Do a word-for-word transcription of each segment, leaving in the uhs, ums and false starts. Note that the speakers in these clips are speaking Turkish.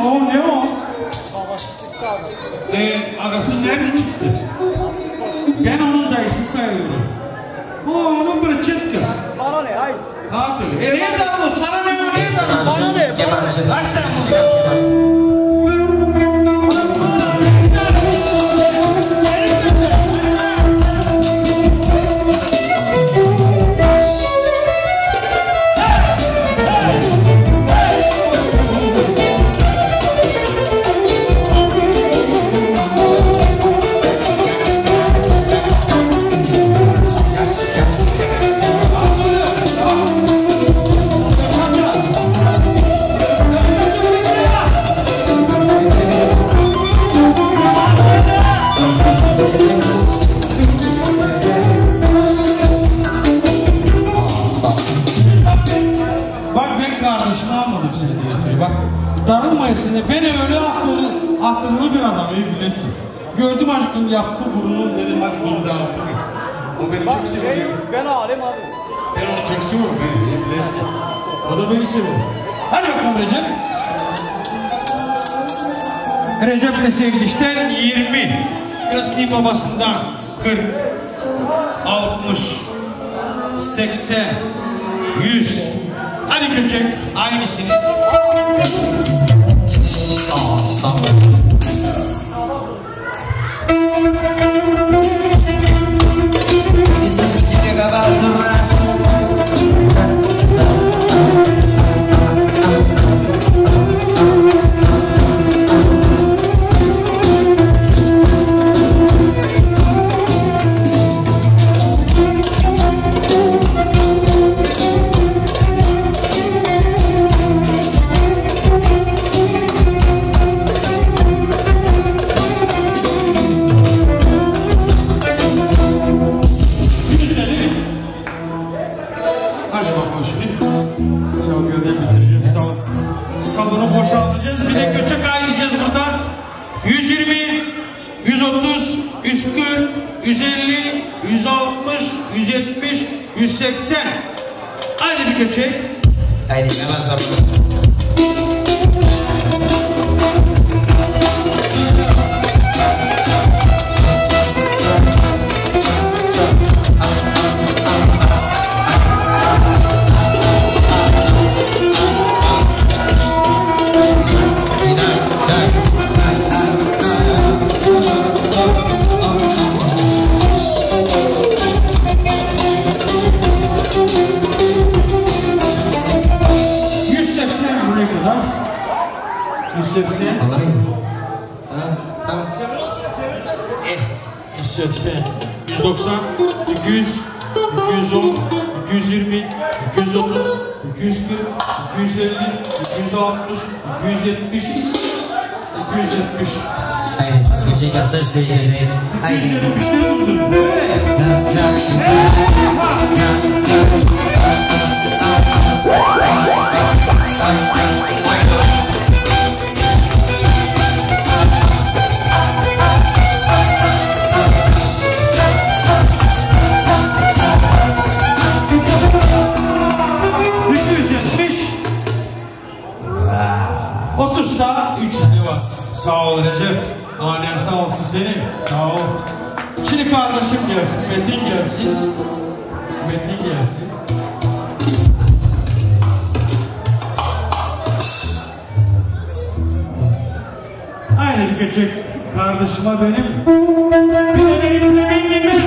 o ne o? Ee, agası nerede çıktı? Ben onun dayısı sayıyorum. O onun bir çıt kız. Bana ne? Hayır. Ha tabii. E niye darılır? Sana ne o? Niye darılır? Bana ne? Aç sen bunu. Darılmayasın. Ben öyle akıllı, akıllı bir adamı bilesin. Gördüm aşkım yaptı burnunu dedim bak bunu da yaptı. O beni Bak, çok seviyor. Ben alem abi. Ben onu çok seviyorum beni bilesin. O da beni seviyor. Hadi bakalım Recep. Recep Sevgiliş'ten yirmi. Kırıslı babasından kırk, altmış, seksen, yüz. Hadi küçük aynısını. yüz seksen. Aynı bir köçek. Aynı hemen sonra. yüz seksen. Alayım. Ha, tamam. Eh. yüz seksen. yüz doksan. iki yüz. iki yüz on. iki yüz yirmi. iki yüz otuz. iki yüz kırk. iki yüz elli. iki yüz altmış. iki yüz yetmiş. iki yüz yetmiş. Haydi siz geçeyin. Kasır size geçeyin. Haydi. iki yüz yetmişte buldum. otuzda üç tane var. Sağ ol Recep. Annen sağ olsun senin. Sağ ol. Şimdi kardeşim gelsin. Metin gelsin. Metin gelsin. Aynı bir küçük kardeşime benim. Bir de benim de benim de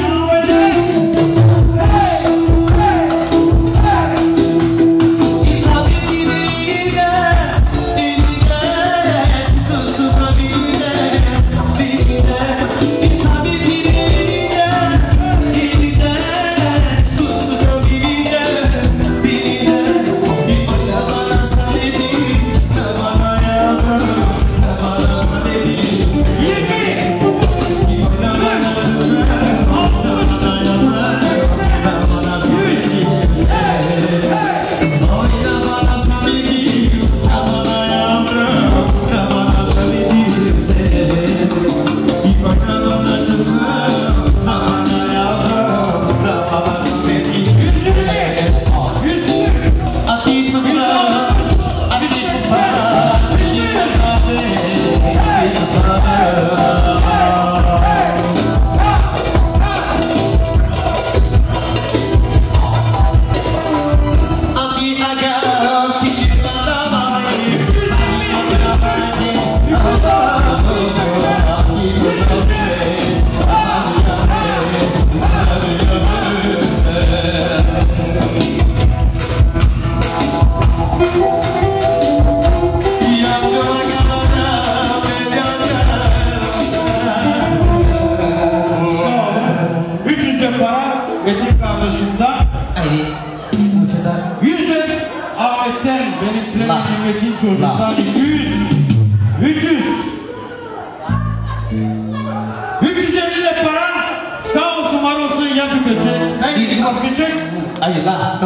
üç yüz elli lira para. Sağ olsun var olsun yapı köçek. Ne gidin bak köçek? Hayır la.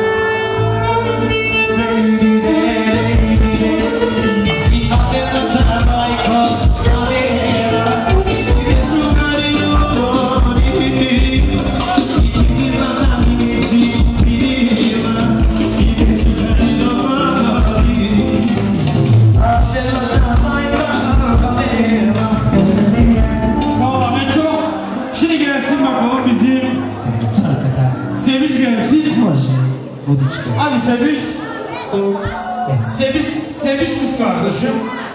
Seviş gelsin. Hadi Seviş. Seviş, Seviş kız kardeşim.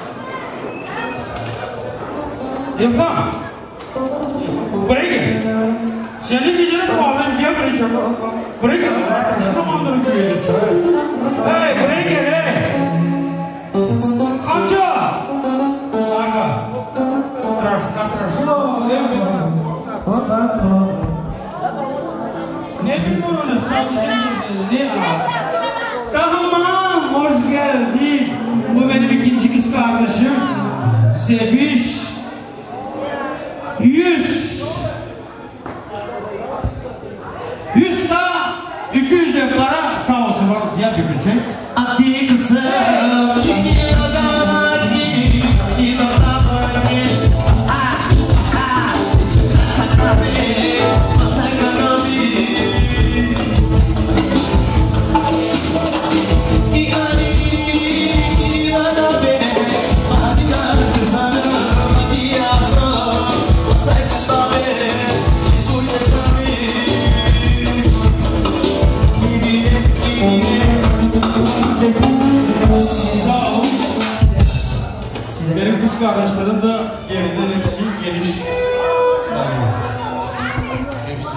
İrfan. Buraya gel. Senin gecenin bağlayayım gel buraya çabuk. Buraya gel. Şunu mandırın köyüne. Hey buraya gel hey. Kamça. Aga. Tıraş, tıraş. Ne bilmiyorum öyle sadece ne tamam hoş geldin. Bu benim ikinci kız kardeşim Seviş. Yüz yüz da iki yüz de para sağ olsun varız ya bir bütçe. Adi kızım. Benim kız kardeşlerim de geriden hepsi geliş. Hepsi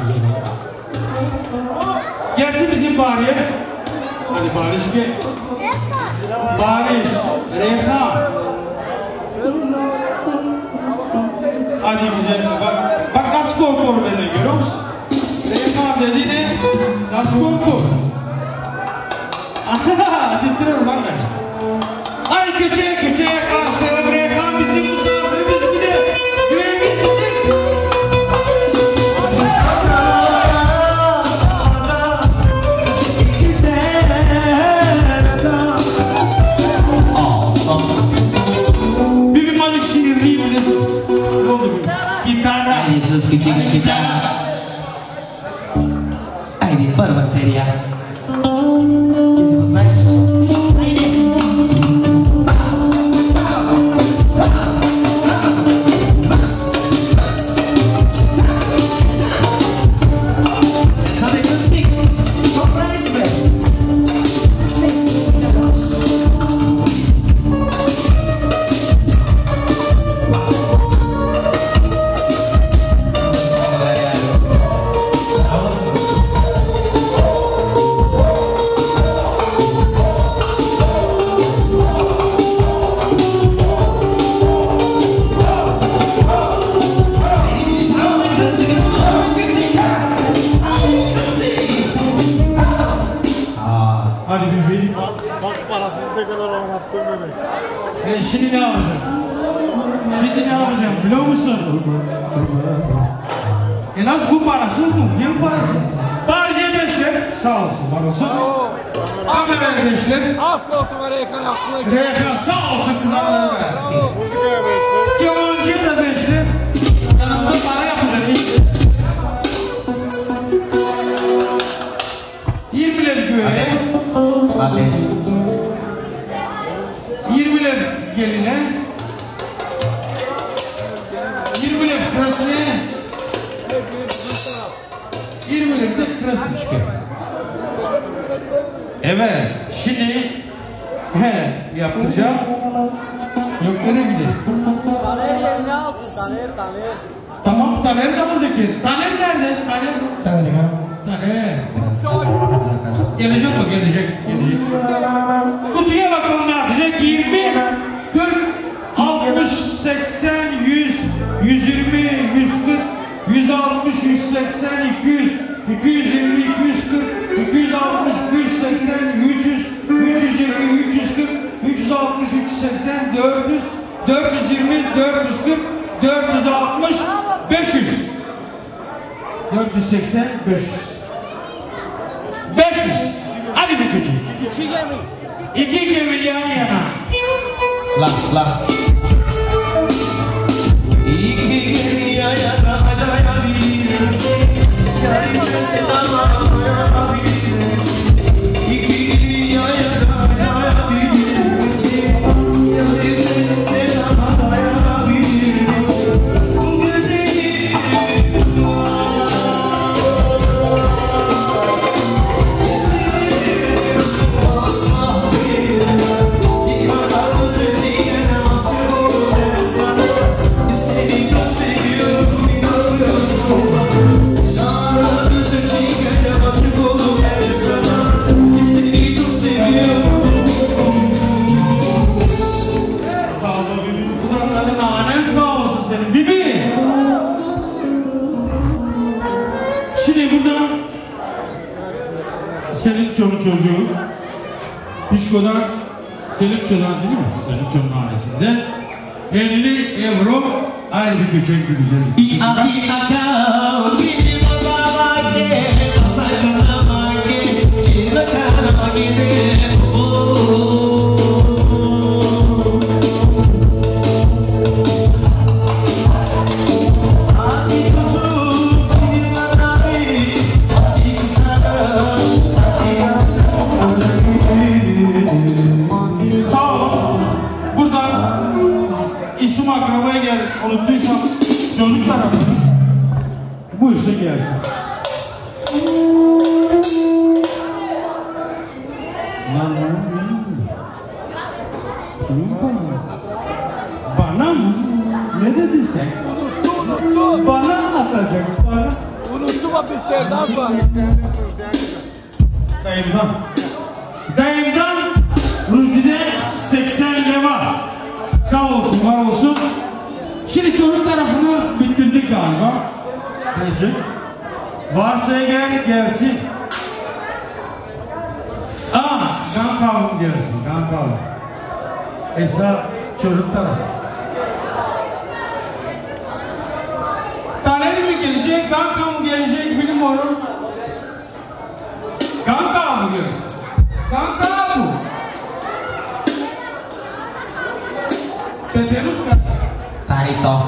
gelsin bizim Bariye. Hadi Bariş gel. Bariş, Reyha. Hadi güzel bak. Bak nasıl korkuyor beni görüyor musun? Reyha dedi ne? Nasıl korkuyor? Aha, titriyorum bak ben. Hadi köçeye köçeye karşılayalım Reyhan bizim misafirimiz bir de güvenimiz bizim. Bir bir malık şiirliği bilirsiniz. Ne oldu bu? Gitara. Haydi sus küçük gitara. Haydi parma seria. Gidip uzak. E şimdi ne yapacağım? Şimdi ne yapacağım biliyor musun? E nasıl bu parasız mı? Kim parasız? Bariye beşler sağ olsun var olsun. Kameraya beşler. Aslı olsun Reykan aklına. Reykan sağ olsun kızlar. Kemancıya da beşler. Yanımda para yapacağım. yirmiler güveye. Hadi. yirmiler geline. yirmiler krasne. yirmiler de krasne çıkıyor. Evet, şimdi he, yapacağım. Yok görebilir. Taner yerine alsın, Taner, Taner. Tamam, Taner kalacak yer. Taner nerede? Taner. Taner ya. Taner. Biraz. Gelecek o, gelecek, gelecek. Kutuya bakalım ne yapacak? yirmi, kırk, altmış, seksen, yüz, yüz yirmi, yüz kırk, yüz altmış, yüz seksen, iki yüz, iki yüz elli, iki yüz kırk, iki yüz altmış, iki yüz seksen, üç yüz, üç yüz yirmi, üç yüz kırk, üç yüz altmış, üç yüz seksen, dört yüz, dört yüz yirmi, dört yüz kırk, dört yüz altmış, beş yüz. dört yüz seksen, beş yüz. beş yüz. Hadi bir küçük. İki gemi. İki gemi yan yana. Lah lah. İki gemi yan yana dayanabilirsin. Yarın sesi dayanabilirsin. İki gemi yan yana dayanabilirsin. Yarın sesi dayanabilirsin. Güzelim. Çocuğu Pişko'dan Selipço'dan değil mi? Selipço'nun ailesinde elli euro ayrı bir köçek bir güzel. İ a i a ka bir baba ke asana ke bir kana ke Unuttuysam çocuk tarafı buyursa gelsin. Bana mı? Ne dedin sen? Unuttu, unuttu. Bana atacak, bana. Unuttu Amsterdam var. Dayımdan. Dayımdan Rüzgü'de seksen lira. Sağ olsun, var olsun. Şimdi çocuk tarafını bitirdik galiba. Bence. Varsa gel, gelsin. Aa, kan kavun gelsin, kan kavun. Esas çocuk tarafı. Taneli mi gelecek, kan kavun gelecek, bilmiyorum. Kan kavun gelsin. Kan kavun. Peteruk kan. Tarito.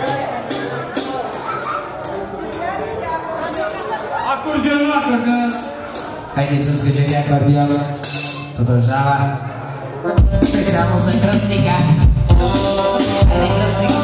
Akordeon akordeon. Hai Yesus gecek akordeon. Tudo já lá. Especial música clássica. Aí clássica.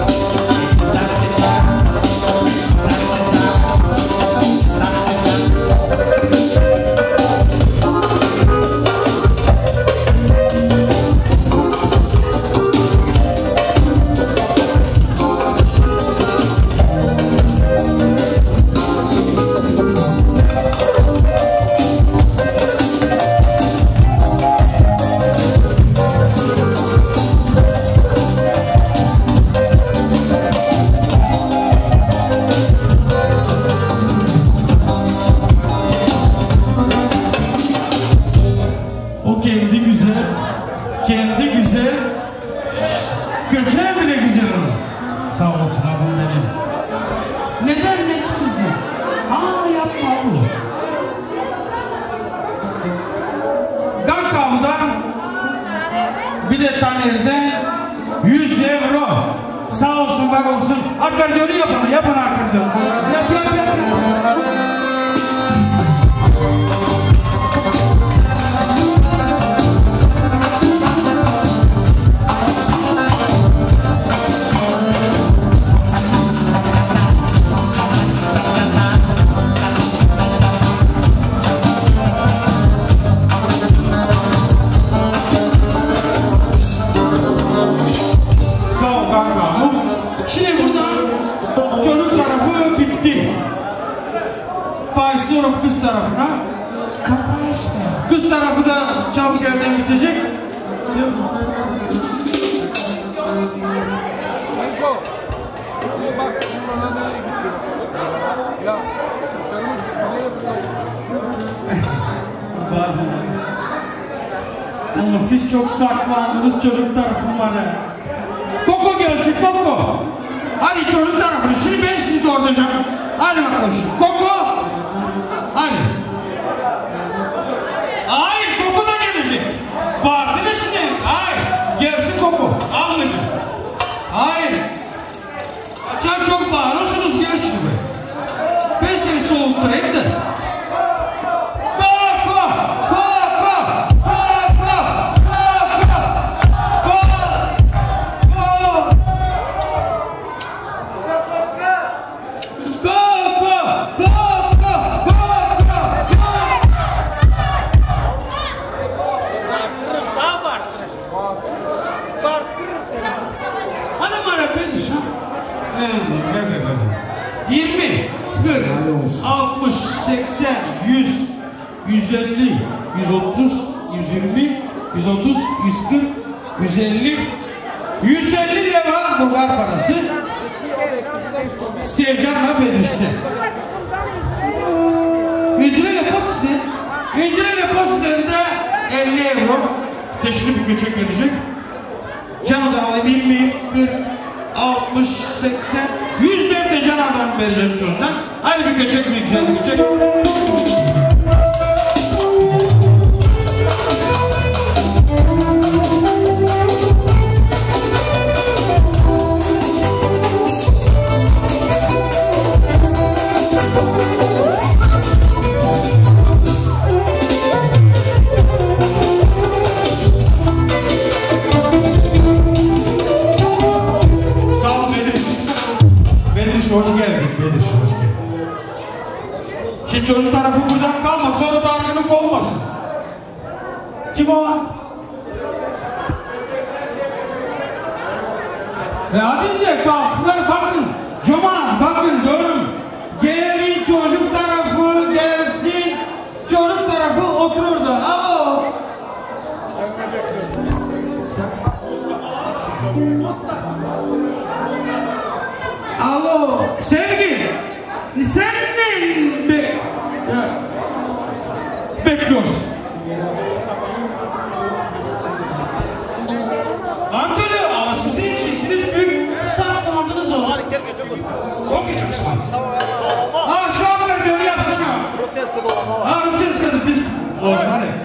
Bir de Taner'den yüz euro. Sağ olsun, var olsun. Akordiyonu yapın, yapın akordiyonu. Yap, yap, yap. Kız tarafına. Kız tarafı da çabuk evden bitecek. Franco, bir bak, bana nereye gitti? Ya, sen nereye Ama siz çok saklandınız çocuk tarafım var ya. Koko gelsin Koko. Hadi çocuk tarafını. Şimdi ben sizi doğuracağım. Hadi bakalım şimdi. Koko. Hadi. Hayır Koko da gelecek. Bağırdınız şimdi. Hayır. Gelsin Koko. Almayacağım. Hayır. Çok çok bağırıyorsunuz. Gel şimdi. Ben seni soğutturayım da. yirmi, kırk, altmış, seksen, yüz, yüz elli, yüz otuz, yüz yirmi, yüz otuz, yüz kırk, yüz elli, yüz elli lira dolar parası Sevcan'la Bedriş'te. Ücreyle Potsdam, Ücreyle Potsdam'da elli euro teşrif bir göçek gelecek. Can'dan alayım yirmi, kırk, altmış, seksen, yüz de Can'dan vereceğim çoğundan. Hadi bir göçek bir güzel bir göçek. Hoş geldin Bedir, hoş geldin. Şimdi çocuk tarafı buradan kalmak, sonra dargınlık olmasın. Kim o? E hadi de kalksınlar, bakın. Cuman, bakın dönün. Gelin çocuk tarafı gelsin. Çocuk tarafı oturur da. Alo. Alo, Sevgi, sen ne be ya, bekliyorsun? Antalya, ama sizin işiniz büyük sarıklandınız o. Hadi gel geçelim. Son geçelim. Ha, şu an ver diyor, yapsana. Rusya'da dolama var. Ha, Rusya'da biz. Orada ne?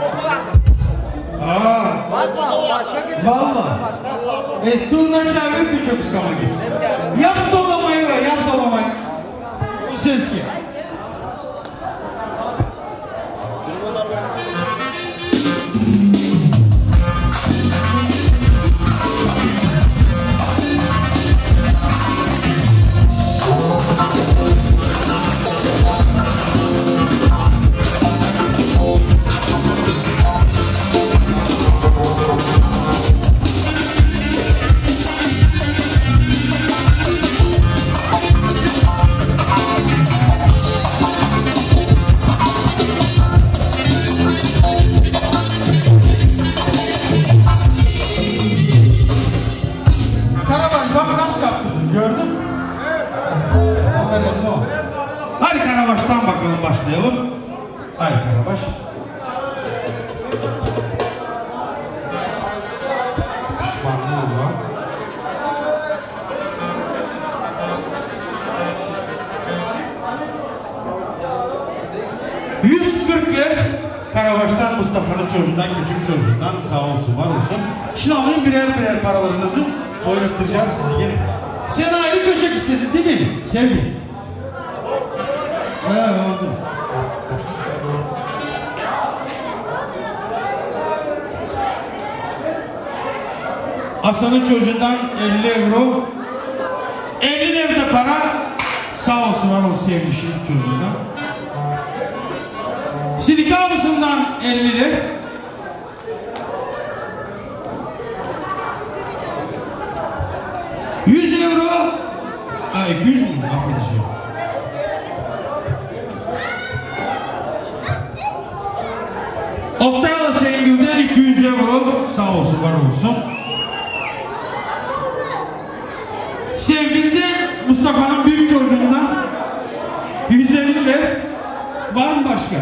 Aa. Valla. Estun'dan çağırıyor ki çok ıskama gitsin. Yap dolamayı ver, yap dolamayı. Bu ses ki. Hadi Karabaş'tan bakalım, başlayalım. Hadi Karabaş. Pişmanlığı var. yüz kırk lira Karabaş'tan, Mustafa'nın çocuğundan, küçük çocuğundan, sağ olsun, var olsun. Şimdi alayım birer birer paralarınızı, oynattıracağım sizi gelin. Sen ayrı göçek istedin değil mi? Sevgi. He oldu. Hasan'ın çocuğundan elli euro. elli evde para. Sağ olsun, var olsun sevgili çocuğundan. Sidika abisinden elli lira. yüz euro. Ha, iki yüz mü? Affedeceğim. Oktay'la Şengül'den iki yüz euro. Sağ olsun, var olsun. Sevgili'den Mustafa'nın büyük çocuğundan yüz elli lira. Var mı başka?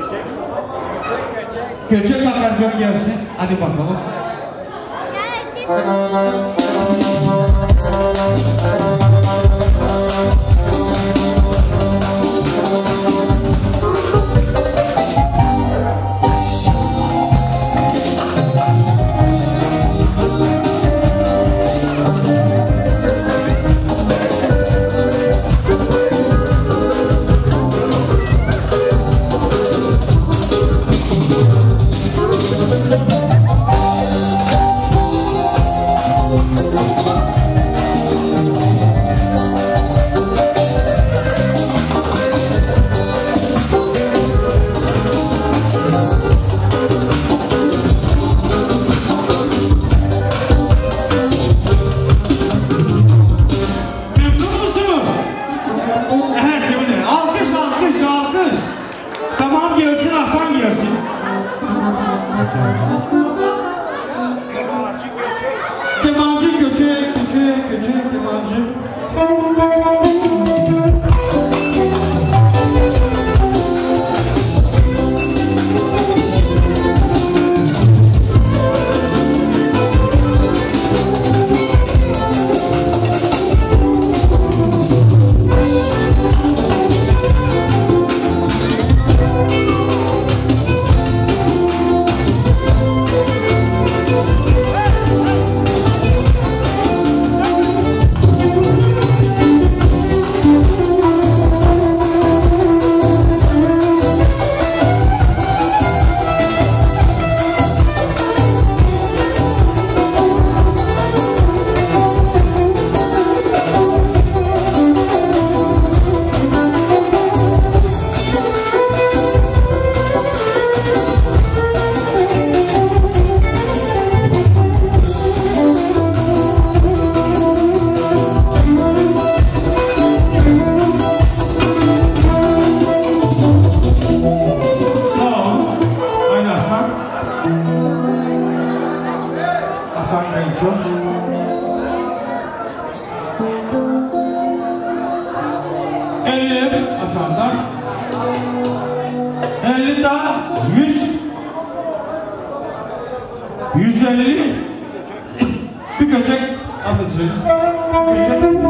Göçek akarcan gelsin. Hadi bakalım. Kemancı göçe, göçe, göçe, kemancı. Hasan Genço. elli Hasan'dan. elli daha yüz. yüz elli. Bir köçek. Affedersiniz. Bir köçek.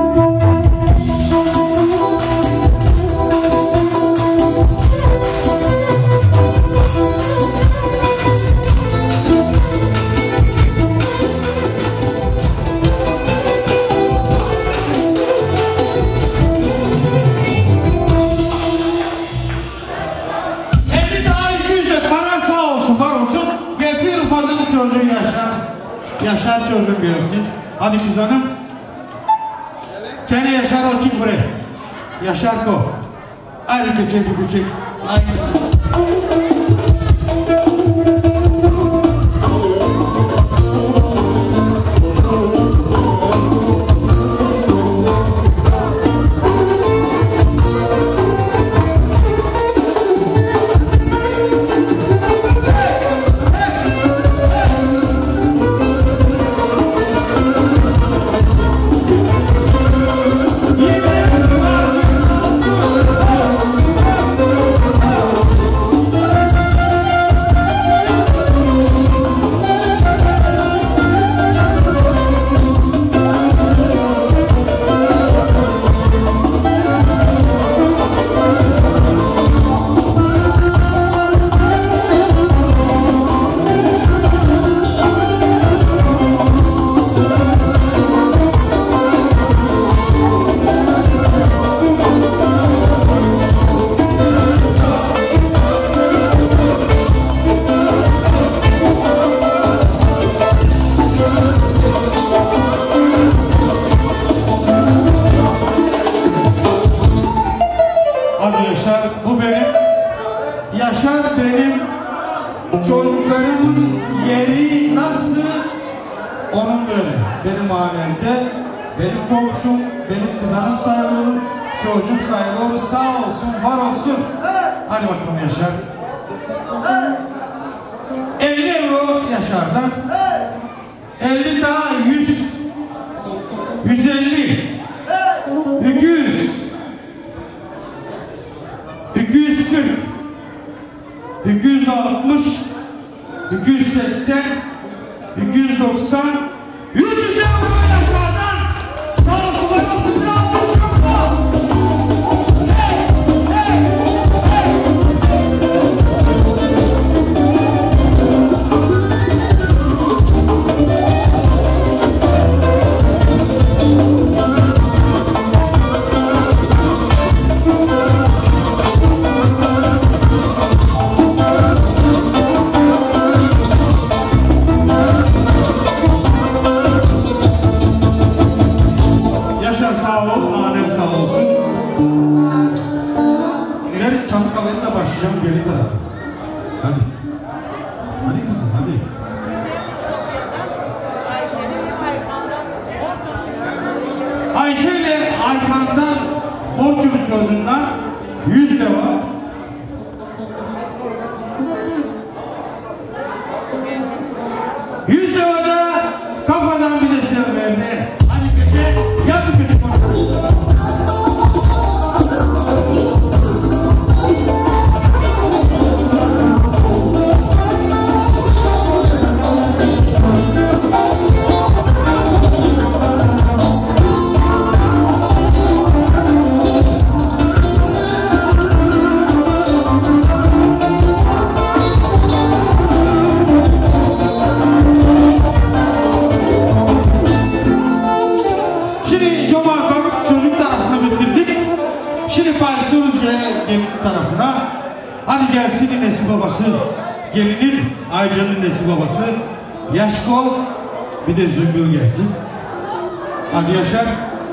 Çocuğu Yaşar, Yaşar çocuğum gelsin. Hadi kız hanım. Kendi Yaşar o çık buraya. Yaşar ko. Hadi küçük küçük. Aynısı. Yaşar, bu benim. Yaşar benim çocuklarımın yeri nasıl? Onun böyle. Benim alemde, benim komşum, benim kızanım sayılır, çocuğum sayılır. Sağ olsun, var olsun. Hadi bakalım Yaşar. elli euro Yaşar'dan. elli daha yüz. yüz elli. iki yüz. iki yüz kırk, iki yüz altmış, iki yüz seksen, iki yüz doksan, babasından, borçlu çocuğundan yüz lira. Yüz lira da kafadan bir de silah verdi. Hadi gece yap bir küçük bana. Tarafına. Hadi gelsin nesi babası, gelinin Aycan'ın nesi babası, Yaşko, bir de Zümbül gelsin. Hadi Yaşar.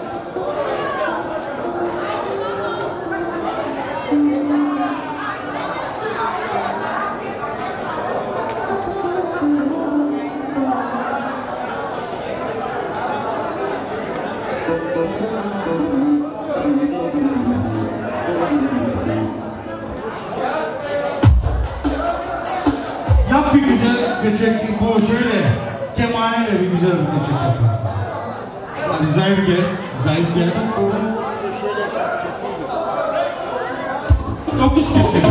Yap bir güzel göçek, bu şöyle kemaniyle bir güzel bir göçek yapalım. Hadi Zahir gel, Zahir gel. Dokuz gitti.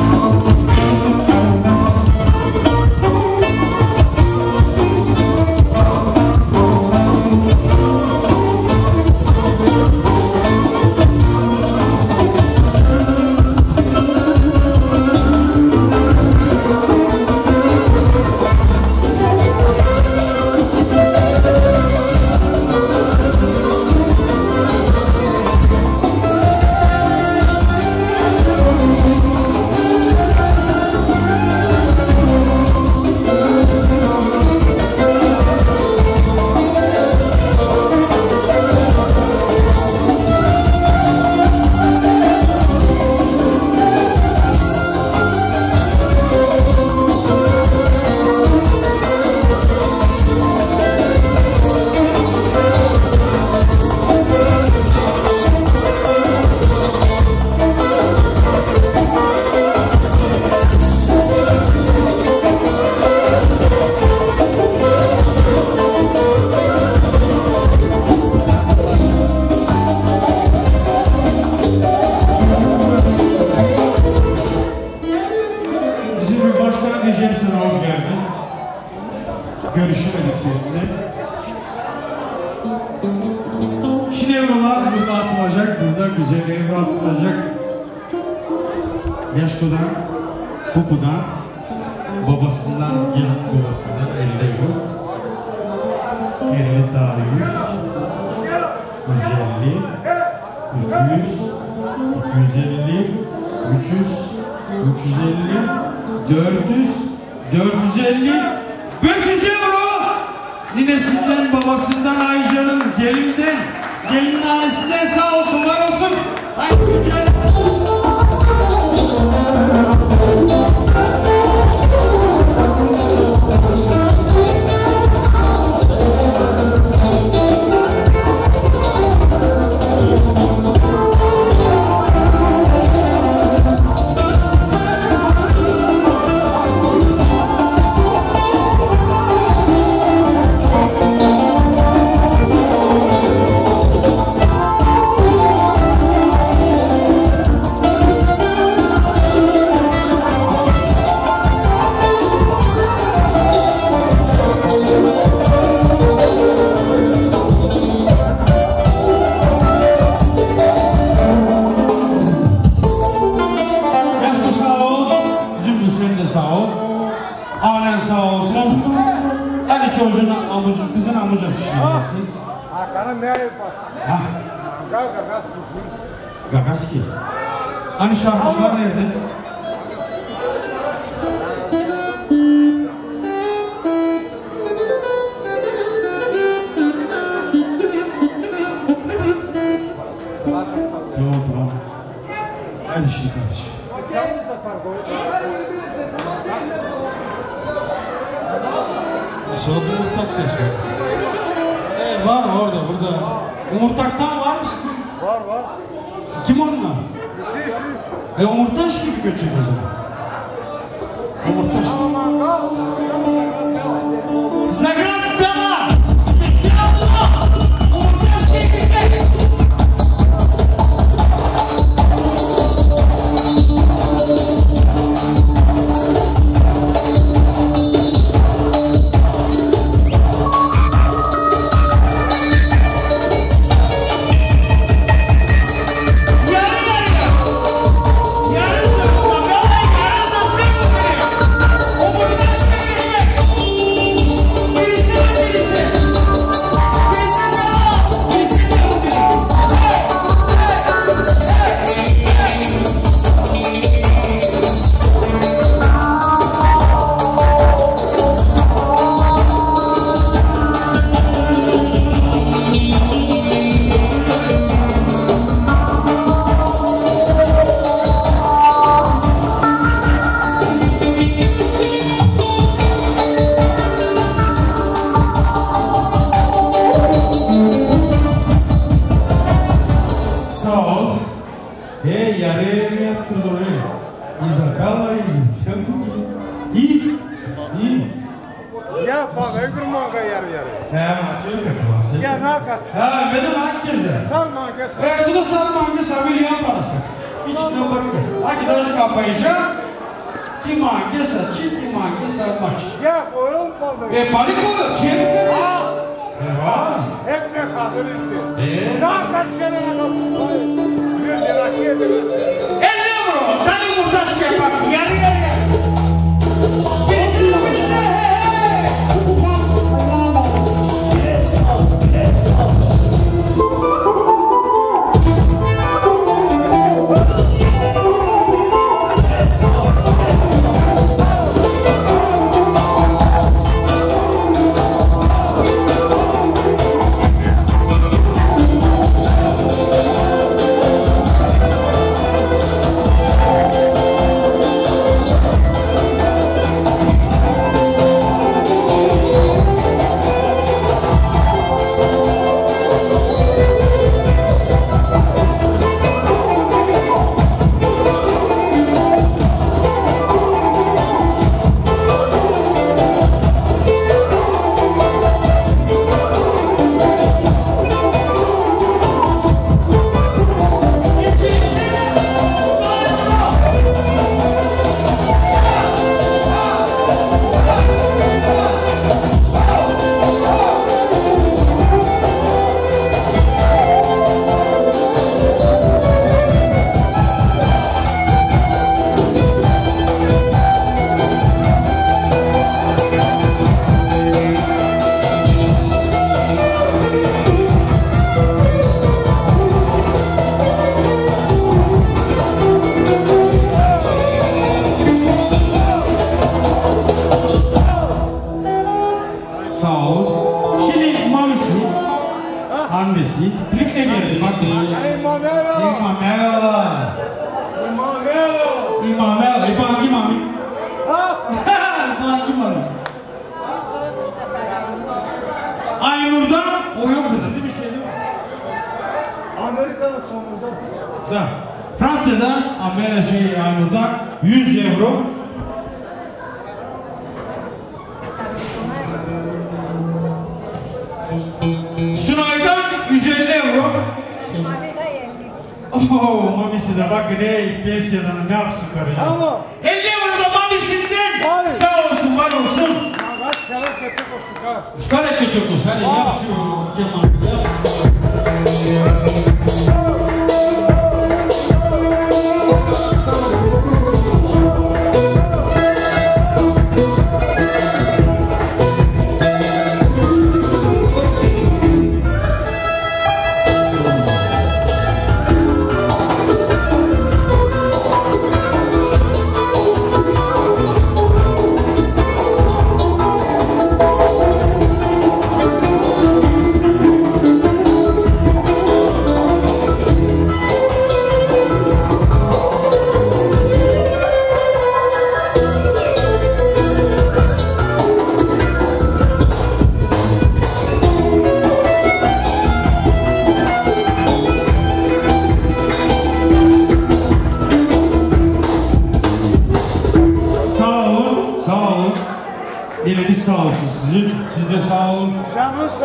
Görüşemedik seninle. Şimdi evrolar burada atılacak, burada güzel evro atılacak. Yaşko'dan, Pupu'dan, babasından, gelin babasından elli euro. elli tane yüz, yüz elli, iki yüz, iki yüz elli, üç yüz, üç yüz elli, dört yüz, dört yüz elli, beş yüz euro. Ninesinden, babasından, Aycan'ın, gelinden, gelinin annesinden sağ olsun, var olsun. Haydi güzel. Çocuğun amcası, kızın amcası şimdi. Hakan'ın ne yapar? Ha? Gagas Gagas ki. Hani şarkıcılar nerede? Tamam tamam. Hadi şimdi kardeşim. Soğuk yumurtak destek. Ee, var orada burada. Yumurtaktan var mısın? Var var. Kim onlar? İşte işte. E Omurtaş gibi göçecek o zaman. Omurtaş. Zagreb Bela! Specjalno! Omurtaş gelecek!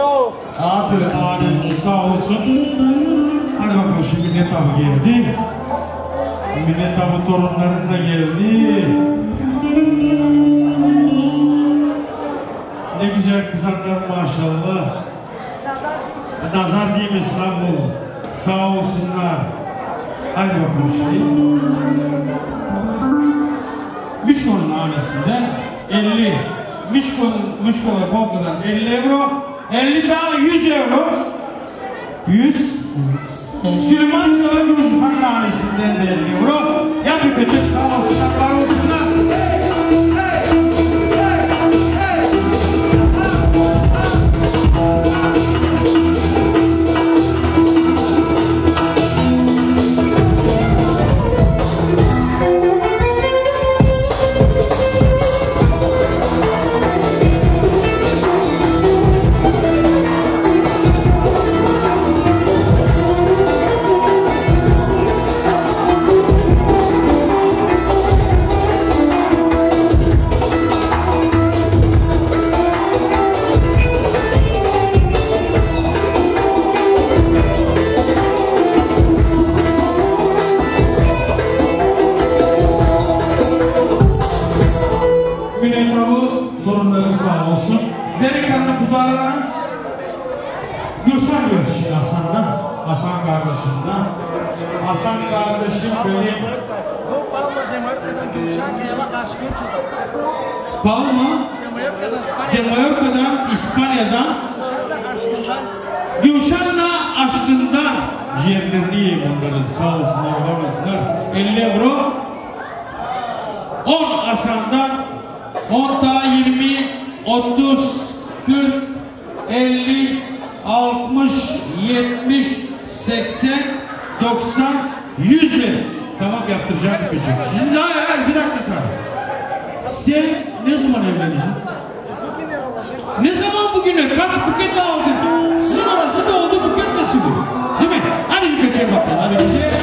ol. Atölye ailemiz sağ olsun. Hadi bakalım şimdi Millet Avı geldi. Millet Avı torunları da geldi. Ne güzel kızanlar maşallah. Nazar değil mi İstanbul? Sağ olsunlar. Hadi bakalım şimdi. Mişko'nun ailesinde elli. Mişko'nun Mişko'la Polka'dan elli euro. elli daha yüz euro. yüz. Süleyman Çağla Gümüşhan'ın ailesinden de elli euro. Ya bir köçek sağ olsunlar, var olsunlar. Hey, hey, hey, hey. Torunları sağ olsun. Delikanlı kudarlar. Gülşen diyoruz şimdi Hasan'dan. Hasan kardeşimden. Hasan kardeşim benim. Palma. De Mallorca'dan, İspanya'dan. Gülşen'la aşkından. Ciğerlerini yiyeyim onların. Sağ olsunlar, var olsunlar. elli euro. on Hasan'dan. on ta yirmi, otuz, kırk, elli, altmış, yetmiş, seksen, doksan, yüz lira. Tamam yaptıracağım bir küçük. Şimdi hayır hayır bir dakika sana. Sen ne zaman evleneceksin? Ne zaman bugüne? Kaç buket aldın? Sizin orası da oldu buket nasıl bu? Değil mi? Hadi bir köçe bakalım. Hadi bir şey.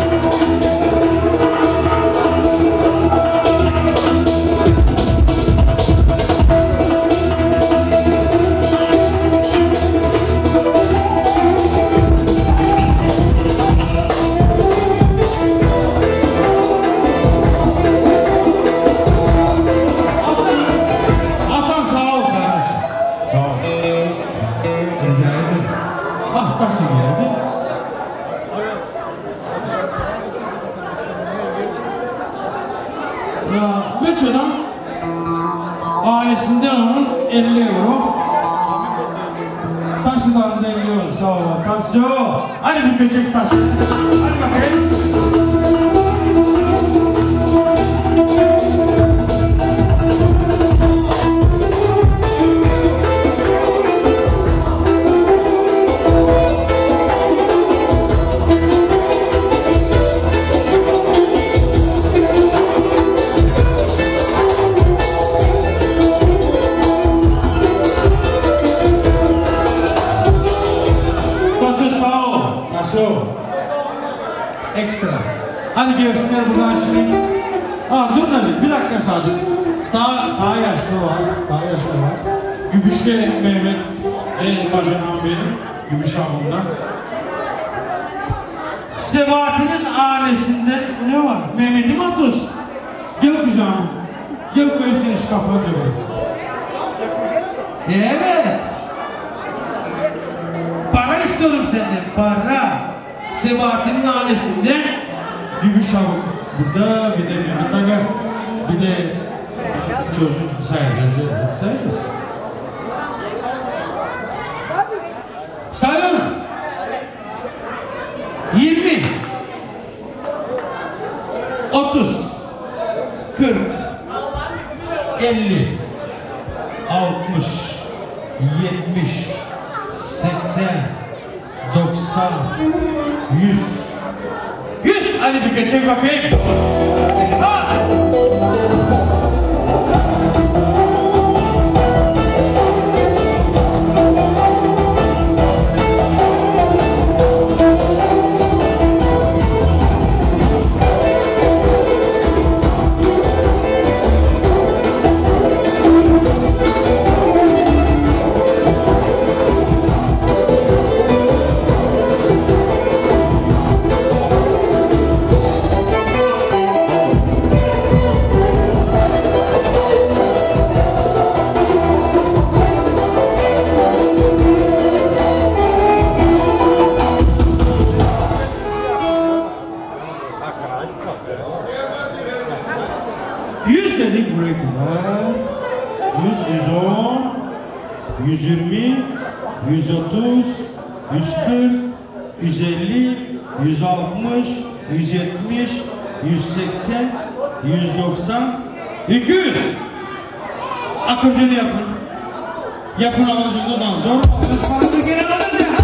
Meço'dan ailesinden onun elli euro. Taşıdan da elli euro. Sağ ol. Taşı. Hadi bir köçek taşı. Hadi bakayım. Ekstra. Hadi gelsinler buradan şimdi. Aa dur Nazım bir dakika Sadık. Daha, daha yaşlı var. Daha yaşlı var. Gümüşle Mehmet en bacanağım benim. Gümüş hamurdan. Sebahat'in ailesinden ne var? Mehmet'im Atos. Gel kucağım. Gel koyayım seni şu kafana diyor. Evet. Para istiyorum senden. Para. Sebahat'in ailesinden Gümüş hamur. Burada bir de Mehmet Agar. Bir de çocuk sayacağız. Sayacağız. Sayalım. yirmi, otuz, kırk, elli, altmış, yetmiş, seksen, doksan, yüz. yüz! Hadi bir geçelim bakayım. Ha! yüz otuz, yüz kırk, yüz elli, yüz altmış, yüz yetmiş, yüz seksen, yüz doksan, iki yüz. Akordiyonu yapın. Yapın alışırız ondan zor. Biz paramızı geri alırız ya.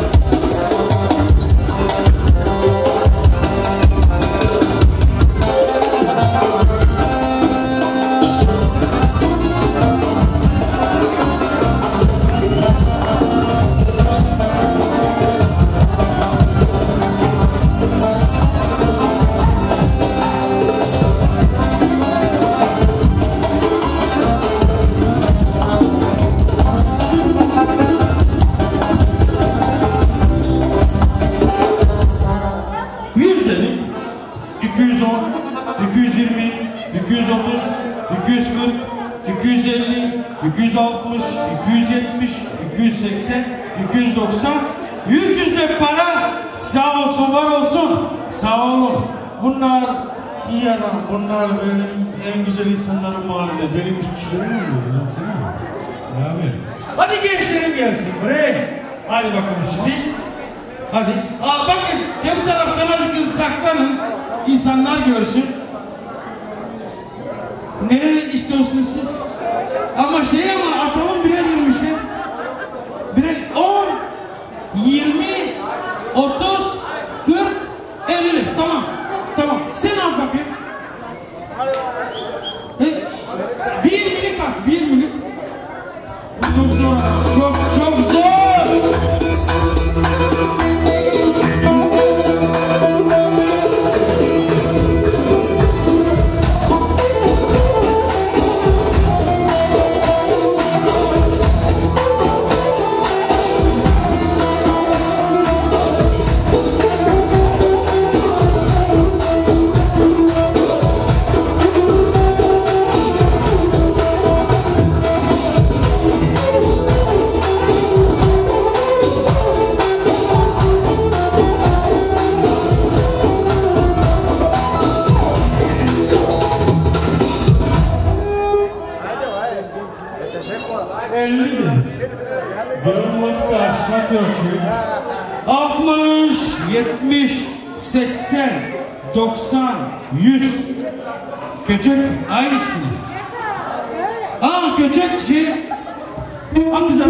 iki yüz altmış, iki yüz yetmiş, iki yüz seksen, iki yüz doksan, üç yüz de para. Sağ olsun, var olsun. Sağ olun. Bunlar iyi adam. Bunlar benim en güzel insanlarım mahallede. Benim küçüklerim mi oluyor? Abi. Hadi gençlerim gelsin buraya. Hadi bakalım şimdi. Hadi. Aa bakın. Tabi taraftan azıcık saklanın. İnsanlar görsün. Ne istiyorsunuz siz? Ama şey ama atalım birer yirmi şey. Birer on, yirmi, otuz, kırk, elli. Tamam. Tamam. Sen al bakayım. E, bir minik at. Bir minik. Çok zor. Çok çok zor. altmış, yetmiş, seksen, doksan, yüz. Göçek aynısını. Aa göçek şey. Hamza.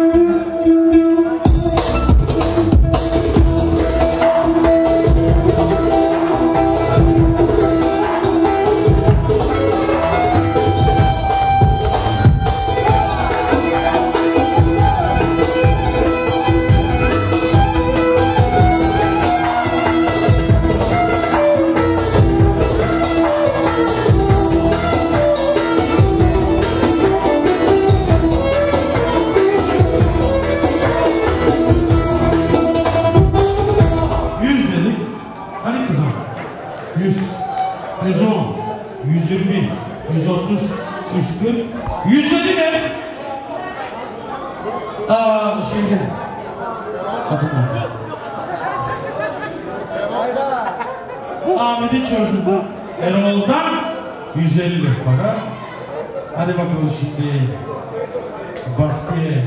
Ahmet'in çocuğu Erol'dan yüz elli para. Hadi bakalım şimdi Bahtiye.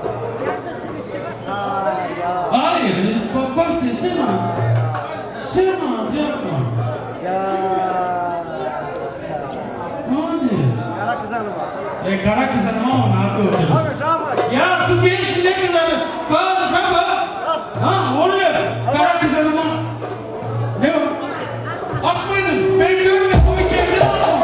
Hayır, bak Bahtiye sen al. Sen al, yapma. Hadi. Kara kız hanım. E kara kız hanım ama ne yapıyor? Ya tu genç ne kadar? Bak sen bak. Ha oğlum. Kara kız hanım. Ne o? Atmayın. Ben görmüyorum. Bu içeride var.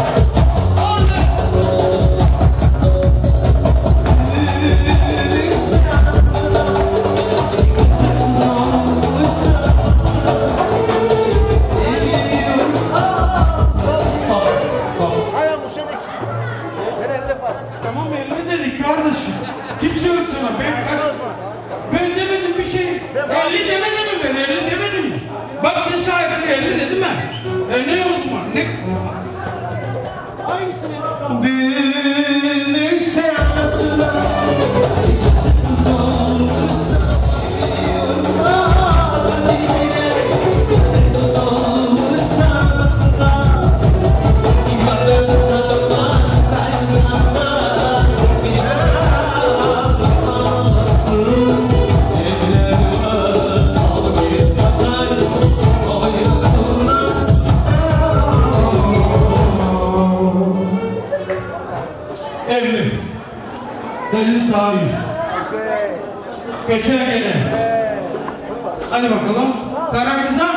Tamam elli dedik kardeşim. Kimse yok sana. Ben kaç... Ben demedim bir şey. elli demedim mi ben? elli demedim mi? Bak ne şahittir elli dedim ben. E ne o zaman? Ne? Hangisini yapalım? Büyük sevdasına Geçer gene. Hadi bakalım. Kara kızım.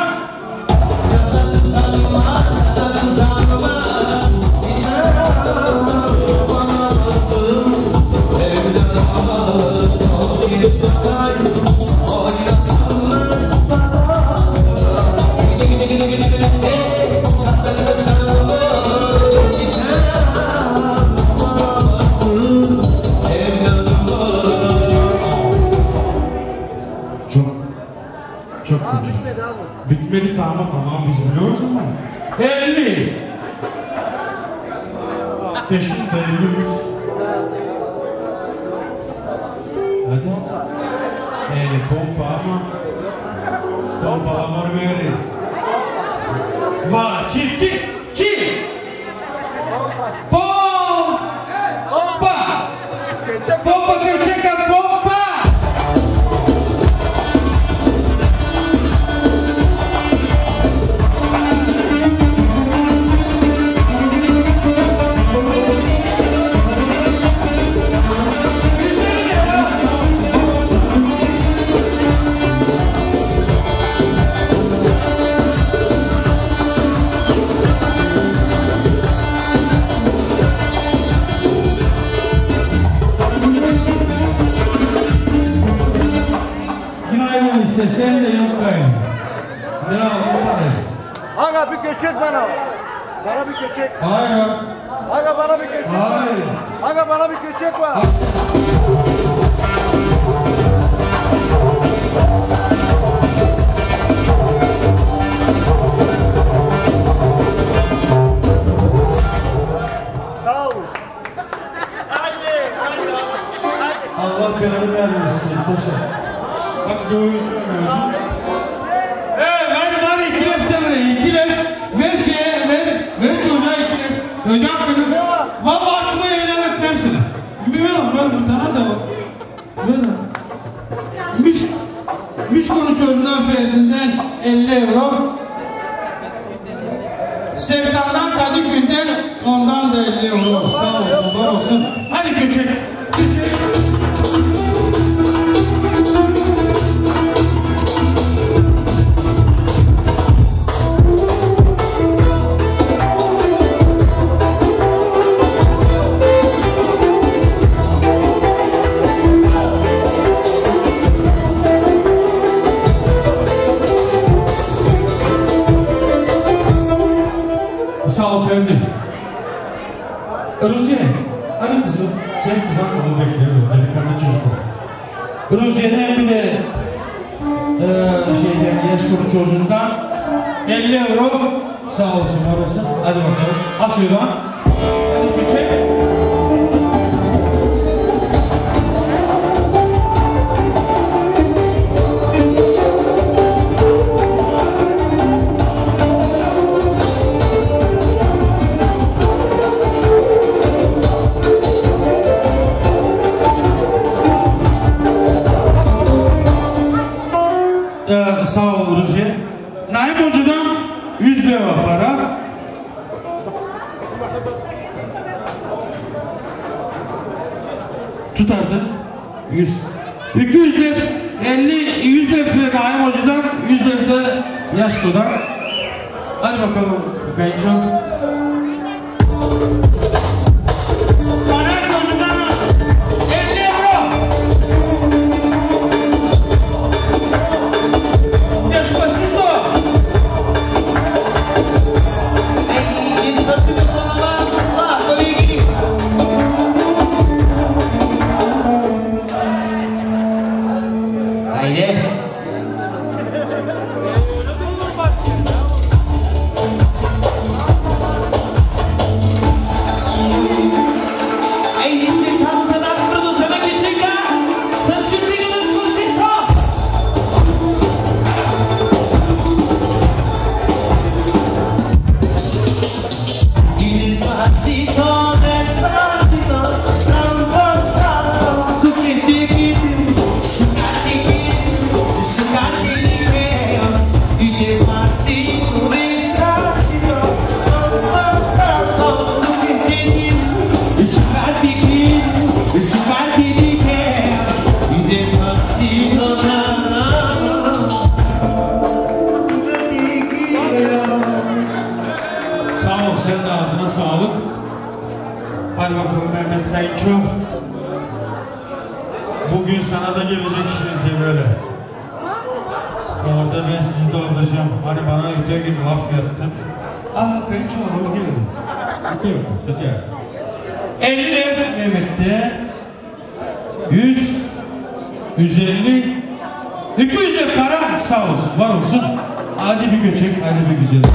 Bitmedi tamam tamam biz biliyoruz ama elli teşvik elli hadi ee, pompa ama pompa amor veri va çi çi çi pompa pompa gerçekten pompa. Sen de yok kayın. Ne aldın bana? Aga bir göçek bana. Bana bir göçek. Hayır. Aga bana bir göçek var. Hayır. Aga bana bir göçek var. Sağ ol. Allah belanı vermesin. Bak doğuyu Eee ver var iki lefte ver iki lef ver şeye ver ver çocuğa iki lef öyle hakkını valla aklıma yayınlar etmem sana bilmiyorum ben bir tane de var ver Müş Müşkonu çocuğundan Ferdi'nden elli euro Sevdan'dan Kadıköy'den ondan da elli euro sağ olsun var olsun hadi göçek göçek. Sağ ol Ferdi. Ruziye, hani kızım? Sen kızan onu bekliyorum. Delikanlı çocuk o. Ruziye'den bir de ee, şeyden, yaş kuru çocuğundan elli euro sağ olsun orası. Hadi bakalım. Asıyorlar. Hadi geçelim. Sağ ol Ruziye. Naim Hoca'dan yüz lira para. Tutardı. yüz. iki yüz lira, elli, yüz lira Naim Hoca'dan, yüz lira da Yaşko'dan. Hadi bakalım kayınço. Sağ ol, sen de ağzına sağlık. Hadi bakalım Mehmet Kayınço. Bugün sana da gelecek şimdi böyle. Orada ben sizi dolduracağım. Hani bana öte gün laf yaptın. Aa Kayınço olur gelir. Öte yok, sen gel. elli Mehmet'te. yüz, yüz elli, iki yüz de para sağ olsun, var olsun. Hadi bir göçek, hadi bir güzel.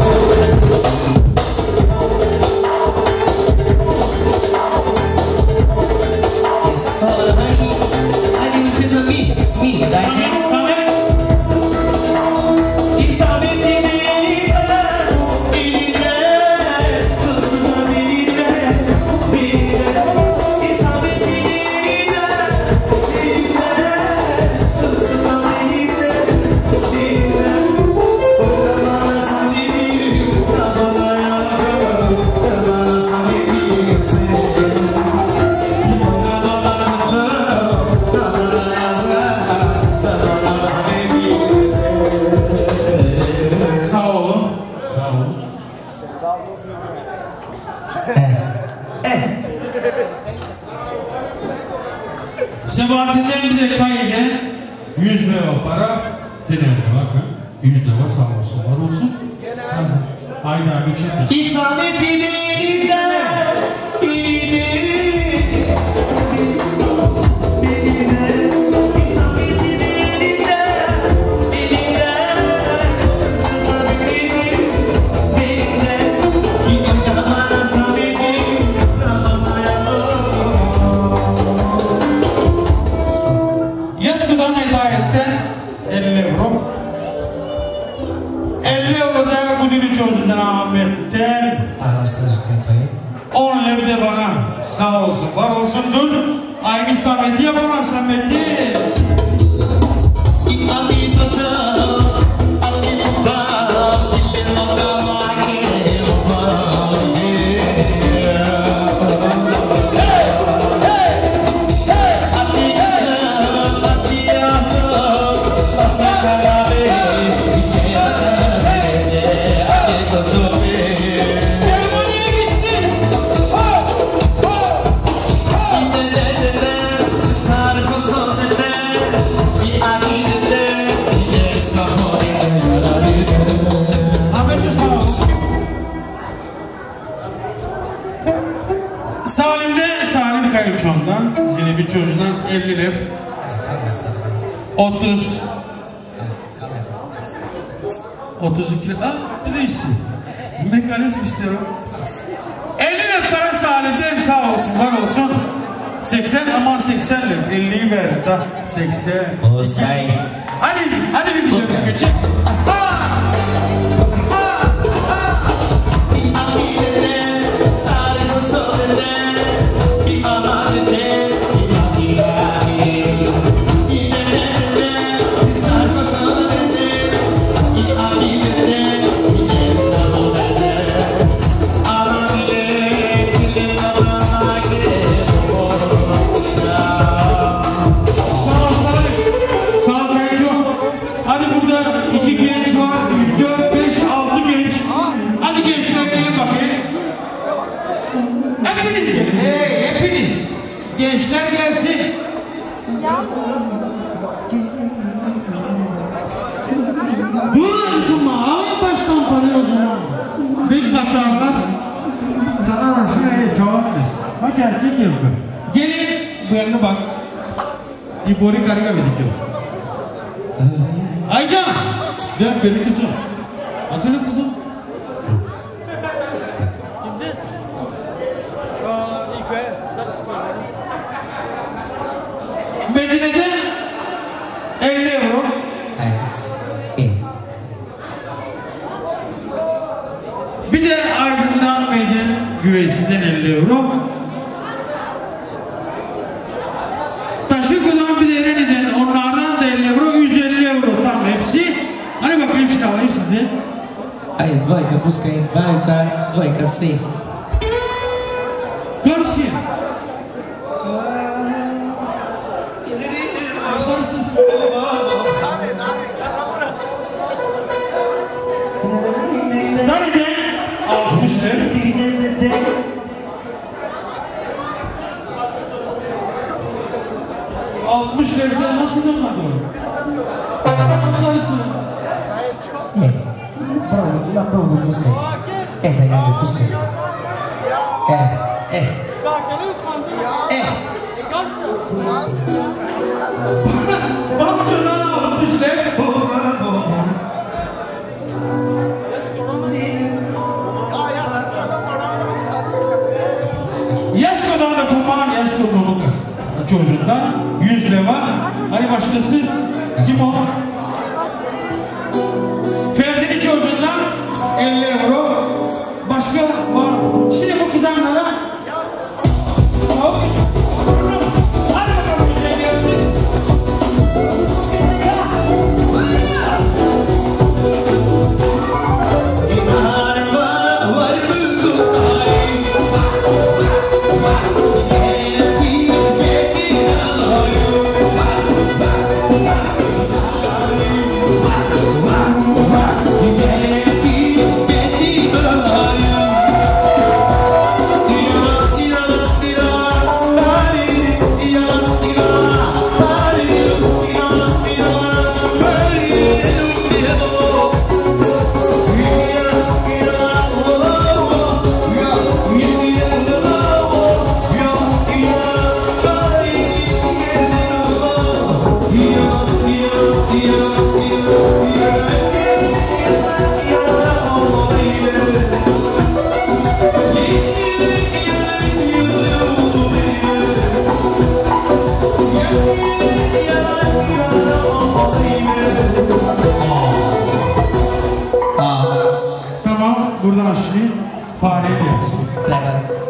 Sebahattin'den bir de kayıden yüz lira para denirdi bakın. yüz lira sağ olsun, var olsun. Haydi abi çıktı. İsamet'in elinden biridir. Biridir. İsamet'in elinden biridir. Sana biridir. Biridir. İnan bana Samet'im. Yazgıdan hidayetten elli euro. elli euro da Gudini Çözü'den Ahmet'ten. on lira de bana. Sağ olsun, var olsun, dur. Aynı Samet'i yapamam Samet'i. Salim'de, Salim Kayınço'ndan, yine bir çocuğundan elli lira. otuz. otuz iki lira. Aa, değilsin. Mekanizm istiyorum. elli lira para Salim'den sağ olsun, var olsun. seksen aman seksen lira. elliyi ver da seksen. Oskay. Hadi, hadi bir güzel geçecek. Gençler gelsin. Durun akıma, alın baştan parayı o zaman. Bir kaçarlar. Tanar aşağıya cevap versin. Kaç erkek yapıyor. Gelin, bu yerine bak. İbori karıga veriyor. Aycan, gel benim kızım. Atölye kızım. Medine'de elli euro. Bir de Aydın'dan Medine Güveysi'den elli euro. Taşıklı'dan bir de Ereğli'den onlardan da elli euro, yüz elli euro tam hepsi. Hani bakayım şimdi alayım sizi. Ай, двойка, пускай двойка, двойка си. Karşı. Asarsız. tuz koy. Eh dayandı tuz koy. Eh eh. Eh. Bahçeden almışlar. Yaş kadar da kurban, yaş kurbanı kız. Çocuğundan yüz lira. Hani başkası kim o? Ferdi'nin çocuğundan elli euro. Başka var. Şimdi bu kızanlara hop. Hadi bakalım bir şey gelsin. Tamam, buradan şimdi fare gelsin. Bırak.